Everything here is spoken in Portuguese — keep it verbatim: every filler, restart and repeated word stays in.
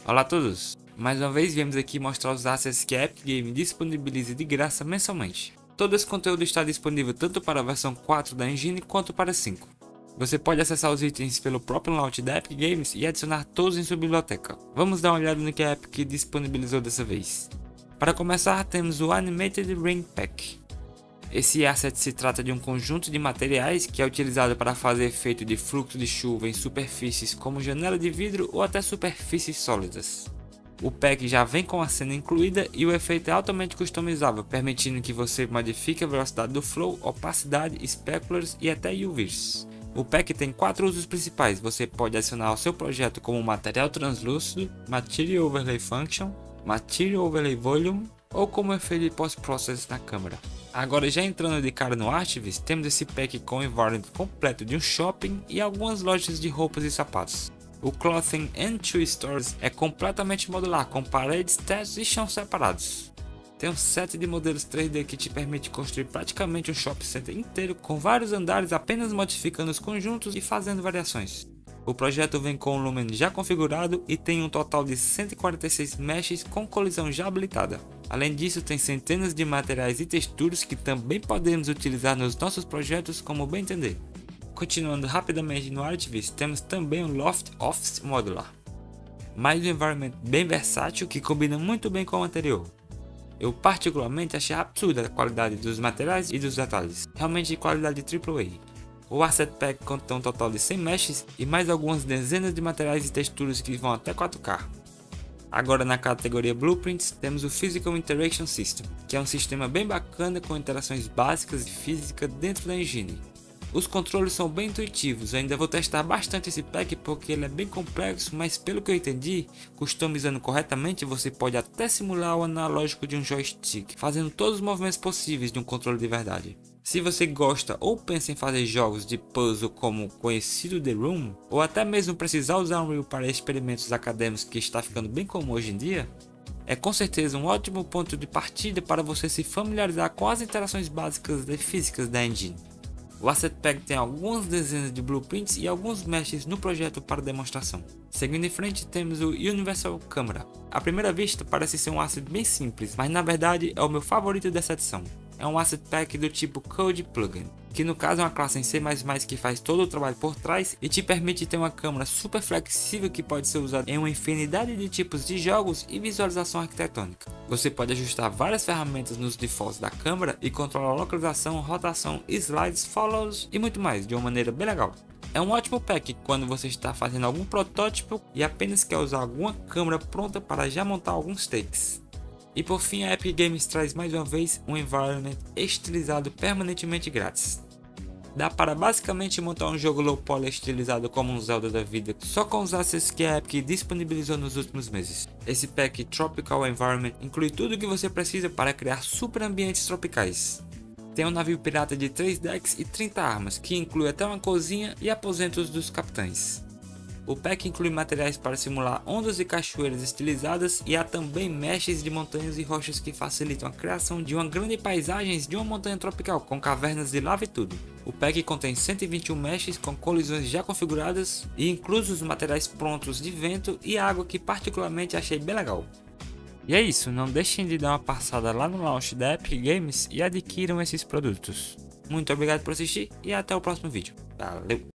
Olá a todos! Mais uma vez viemos aqui mostrar os assets que a Epic Games disponibiliza de graça mensalmente. Todo esse conteúdo está disponível tanto para a versão quatro da engine quanto para cinco. Você pode acessar os itens pelo próprio launch da Epic Games e adicionar todos em sua biblioteca. Vamos dar uma olhada no que a Epic disponibilizou dessa vez. Para começar, temos o Animated Rain Pack. Esse asset se trata de um conjunto de materiais que é utilizado para fazer efeito de fluxo de chuva em superfícies como janela de vidro ou até superfícies sólidas. O pack já vem com a cena incluída e o efeito é altamente customizável, permitindo que você modifique a velocidade do flow, opacidade, speculars e até U Vs. O pack tem quatro usos principais. Você pode adicionar ao seu projeto como material translúcido, Material Overlay Function, Material Overlay Volume ou como efeito de post-process na câmera. Agora, já entrando de cara no Archviz, temos esse pack com o environment completo de um shopping e algumas lojas de roupas e sapatos. O Clothing and Shoe Stores é completamente modular, com paredes, tetos e chão separados. Tem um set de modelos três D que te permite construir praticamente um shopping center inteiro com vários andares, apenas modificando os conjuntos e fazendo variações. O projeto vem com o Lumen já configurado e tem um total de cento e quarenta e seis meshes com colisão já habilitada. Além disso, tem centenas de materiais e texturas que também podemos utilizar nos nossos projetos como bem entender. Continuando rapidamente no Archviz, temos também o Loft Office Modular. Mais um environment bem versátil que combina muito bem com o anterior. Eu particularmente achei absurda a qualidade dos materiais e dos detalhes, realmente de qualidade triplo A. O Asset Pack contém um total de cem meshes e mais algumas dezenas de materiais e texturas que vão até quatro K. Agora, na categoria Blueprints, temos o Physical Interaction System, que é um sistema bem bacana com interações básicas e física dentro da engine. Os controles são bem intuitivos, ainda vou testar bastante esse pack porque ele é bem complexo, mas pelo que eu entendi, customizando corretamente você pode até simular o analógico de um joystick, fazendo todos os movimentos possíveis de um controle de verdade. Se você gosta ou pensa em fazer jogos de puzzle como o conhecido The Room, ou até mesmo precisar usar Unreal para experimentos acadêmicos que está ficando bem comum hoje em dia, é com certeza um ótimo ponto de partida para você se familiarizar com as interações básicas e físicas da engine. O Asset Pack tem algumas dezenas de blueprints e alguns meshes no projeto para demonstração. Seguindo em frente, temos o Universal Camera. À primeira vista parece ser um asset bem simples, mas na verdade é o meu favorito dessa edição. É um Asset Pack do tipo Code Plugin, que no caso é uma classe em C mais mais que faz todo o trabalho por trás e te permite ter uma câmera super flexível que pode ser usada em uma infinidade de tipos de jogos e visualização arquitetônica. Você pode ajustar várias ferramentas nos defaults da câmera e controlar localização, rotação, slides, follows e muito mais de uma maneira bem legal. É um ótimo pack quando você está fazendo algum protótipo e apenas quer usar alguma câmera pronta para já montar alguns takes. E por fim, a Epic Games traz mais uma vez um environment estilizado permanentemente grátis. Dá para basicamente montar um jogo low poly estilizado como um Zelda da vida, só com os assets que a Epic disponibilizou nos últimos meses. Esse pack Tropical Environment inclui tudo o que você precisa para criar super ambientes tropicais. Tem um navio pirata de três decks e trinta armas, que inclui até uma cozinha e aposentos dos capitães. O pack inclui materiais para simular ondas e cachoeiras estilizadas e há também meshes de montanhas e rochas que facilitam a criação de uma grande paisagem de uma montanha tropical com cavernas de lava e tudo. O pack contém cento e vinte e um meshes com colisões já configuradas e inclusos materiais prontos de vento e água que particularmente achei bem legal. E é isso, não deixem de dar uma passada lá no launch da Epic Games e adquiram esses produtos. Muito obrigado por assistir e até o próximo vídeo. Valeu!